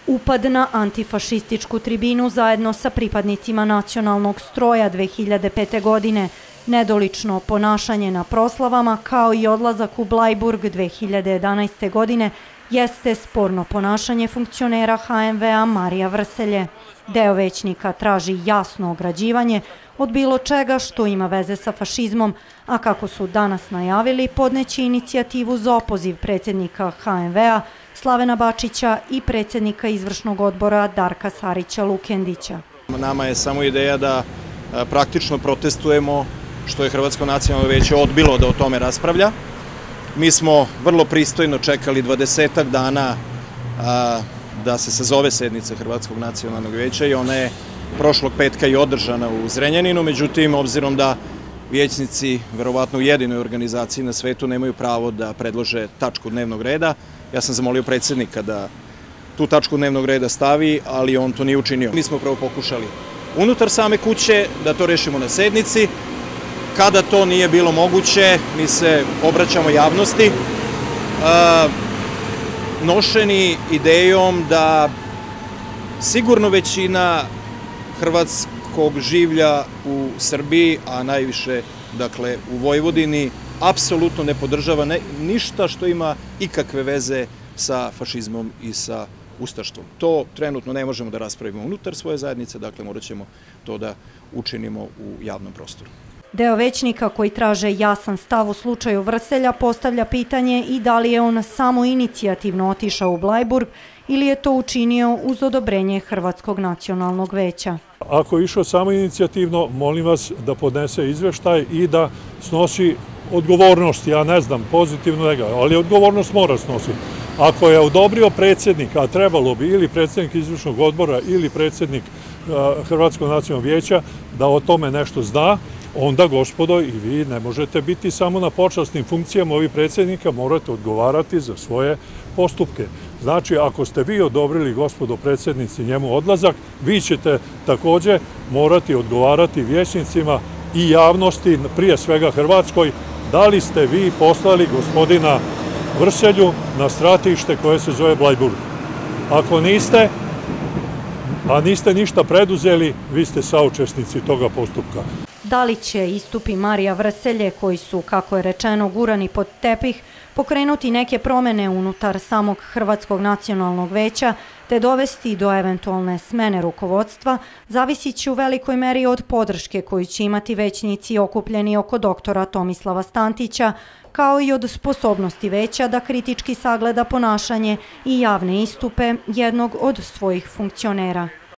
Upad na antifašističku tribinu zajedno sa pripadnicima nacionalnog stroja 2005. godine, nedolično ponašanje na proslavama kao i odlazak u Blajburg 2011. godine jeste sporno ponašanje funkcionera HMV-a Marija Vrselje. Deo većnika traži jasno ograđivanje od bilo čega što ima veze sa fašizmom, a kako su danas najavili, podneće inicijativu za opoziv predsjednika HMV-a Slavena Bačića i predsjednika izvršnog odbora Darka Sarića-Lukendića. Nama je samo ideja da praktično protestujemo što je Hrvatsko nacionalno vijeće odbilo da o tome raspravlja. Mi smo vrlo pristojno čekali 20 dana da se sazove sednica Hrvatskog nacionalnog vijeća i ona je prošlog petka i održana u Zrenjaninu, međutim, obzirom da vijećnici, verovatno u jedinoj organizaciji na svetu, nemaju pravo da predlože tačku dnevnog reda, ja sam zamolio predsjednika da tu tačku dnevnog reda stavi, ali on to nije učinio. Mi smo prvo pokušali unutar same kuće da to rešimo na sednici. Kada to nije bilo moguće, mi se obraćamo javnosti, nošeni idejom da sigurno većina hrvatskog življa u Srbiji, a najviše dakle u Vojvodini, apsolutno ne podržava ništa što ima ikakve veze sa fašizmom i sa ustaštvom. To trenutno ne možemo da raspravimo unutar svoje zajednice, dakle morat ćemo to da učinimo u javnom prostoru. Deo većnika koji traže jasan stav u slučaju Vrselja postavlja pitanje i da li je on samo inicijativno otišao u Blajburg ili je to učinio uz odobrenje Hrvatskog nacionalnog veća. Ako je išao samo inicijativno, molim vas da podnese izveštaj i da snosi odgovornost, ja ne znam, pozitivno negativno, ali odgovornost mora snositi. Ako je odobrio predsjednik, a trebalo bi ili predsjednik izvršnog odbora ili predsjednik Hrvatskog nacionalnog vijeća da o tome nešto zna, onda, gospodo, i vi ne možete biti samo na počasnim funkcijama ovih predsjednika, morate odgovarati za svoje postupke. Znači, ako ste vi odobrili, gospodo predsjednici, njemu odlazak, vi ćete također morati odgovarati vijećnicima i javnosti, prije svega Hrvatskoj, da li ste vi poslali gospodina Vrselju na stratište koje se zove Blajburg. Ako niste, a niste ništa preduzeli, vi ste saučesnici toga postupka. Da li će istupi Marija Vrselje, koji su, kako je rečeno, gurani pod tepih, pokrenuti neke promjene unutar samog Hrvatskog nacionalnog veća, te dovesti do eventualne smene rukovodstva, zavisit će u velikoj meri od podrške koju će imati većnici okupljeni oko doktora Tomislava Stantića, kao i od sposobnosti veća da kritički sagleda ponašanje i javne istupe jednog od svojih funkcionera.